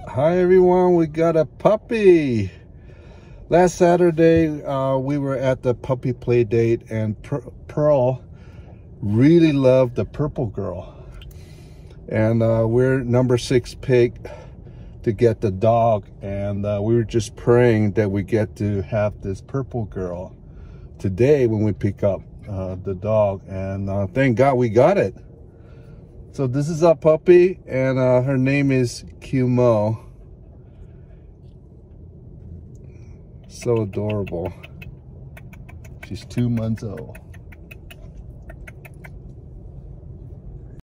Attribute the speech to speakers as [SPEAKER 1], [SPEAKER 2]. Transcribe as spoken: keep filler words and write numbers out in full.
[SPEAKER 1] Hi everyone, we got a puppy. Last Saturday uh, we were at the puppy play date, and Pearl really loved the purple girl, and uh, we're number six pick to get the dog, and uh, we were just praying that we get to have this purple girl today when we pick up uh, the dog, and uh, thank God we got it. So this is our puppy, and uh, her name is Q-Mo. So adorable. She's two months old.